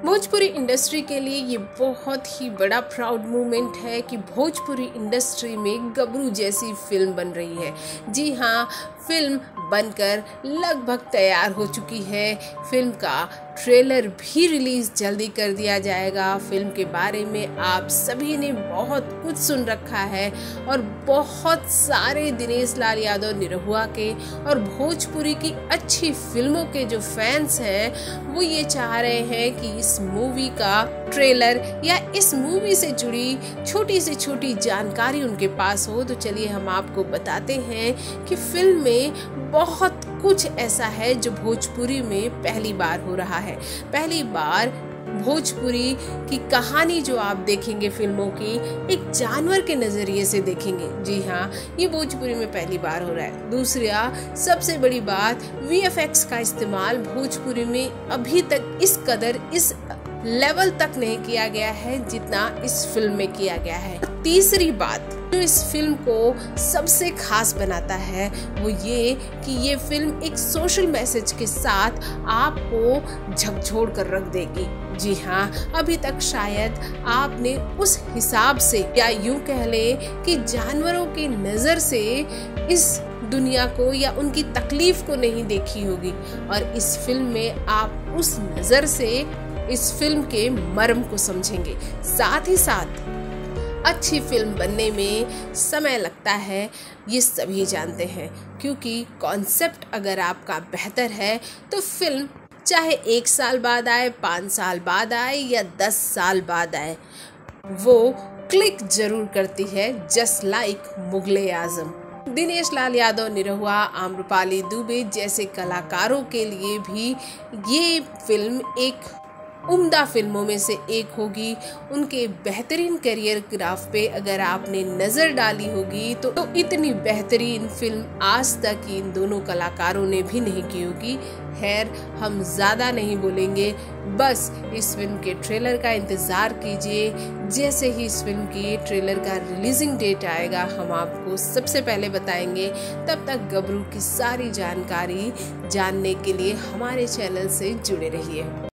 Bhojpuri industry के लिए ये बहुत ही बड़ा प्राउड मोमेंट है कि भोजपुरी इंडस्ट्री में गबरू जैसी फिल्म बन रही है। जी हाँ, फिल्म बनकर लगभग तैयार हो चुकी है। फिल्म का ट्रेलर भी रिलीज़ जल्दी कर दिया जाएगा। फिल्म के बारे में आप सभी ने बहुत कुछ सुन रखा है और बहुत सारे दिनेश लाल यादव निरहुआ के और भोजपुरी की अच्छी फिल्मों के जो फैंस हैं वो ये चाह रहे हैं कि इस मूवी का ट्रेलर या इस मूवी से जुड़ी छोटी से छोटी जानकारी उनके पास हो। तो चलिए हम आपको बताते हैं कि फिल्म में बहुत कुछ ऐसा है जो भोजपुरी में पहली बार हो रहा है। पहली बार भोजपुरी की कहानी जो आप देखेंगे फिल्मों की, एक जानवर के नजरिए से देखेंगे। जी हाँ, ये भोजपुरी में पहली बार हो रहा है। दूसरा सबसे बड़ी बात, VFX का इस्तेमाल भोजपुरी में अभी तक इस कदर इस लेवल तक नहीं किया गया है जितना इस फिल्म में किया गया है। तीसरी बात जो इस फिल्म को सबसे खास बनाता है वो ये कि ये फिल्म एक सोशल मैसेज के साथ आपको झकझोर कर रख देगी। जी हाँ, अभी तक शायद आपने उस हिसाब से या यूं कह ले कि जानवरों की नज़र से इस दुनिया को या उनकी तकलीफ को नहीं देखी होगी, और इस फिल्म में आप उस नज़र से इस फिल्म के मर्म को समझेंगे। साथ ही साथ अच्छी फिल्म बनने में समय लगता है, ये सभी जानते हैं, क्योंकि कॉन्सेप्ट अगर आपका बेहतर है तो फिल्म चाहे 1 साल बाद आए, 5 साल बाद आए या 10 साल बाद आए, वो क्लिक जरूर करती है। Just like Mughal e Azam. दिनेश लाल यादव निरहुआ, आम्रपाली दुबे जैसे कलाकारों के लिए भी ये फिल्म एक उम्दा फिल्मों में से एक होगी। उनके बेहतरीन करियर ग्राफ पे अगर आपने नज़र डाली होगी तो इतनी बेहतरीन फिल्म आज तक इन दोनों कलाकारों ने भी नहीं की होगी। खैर, हम ज़्यादा नहीं बोलेंगे, बस इस फिल्म के ट्रेलर का इंतज़ार कीजिए। जैसे ही इस फिल्म की ट्रेलर का रिलीजिंग डेट आएगा हम आपको सबसे पहले बताएंगे। तब तक गबरू की सारी जानकारी जानने के लिए हमारे चैनल से जुड़े रहिए।